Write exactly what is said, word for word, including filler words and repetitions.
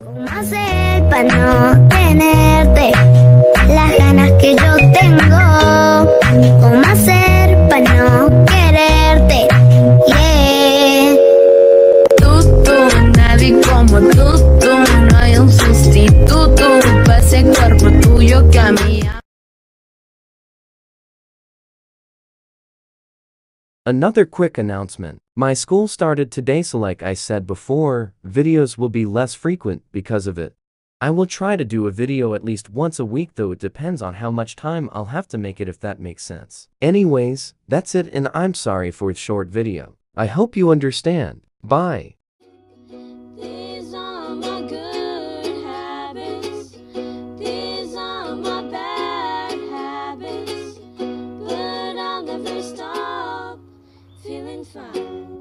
¿Cómo hacer para no tenerte las ganas que yo tengo? ¿Cómo hacer para no quererte? Yeah. Tú, tú, nadie como tú, tú. No hay un sustituto para ese cuerpo tuyo que a mí. Another quick announcement. My school started today, so like I said before, videos will be less frequent because of it. I will try to do a video at least once a week, though it depends on how much time I'll have to make it, if that makes sense. Anyways, that's it, and I'm sorry for the short video. I hope you understand. Bye. These are my good habits. These are my bad habits. But I'll never stop feeling fine.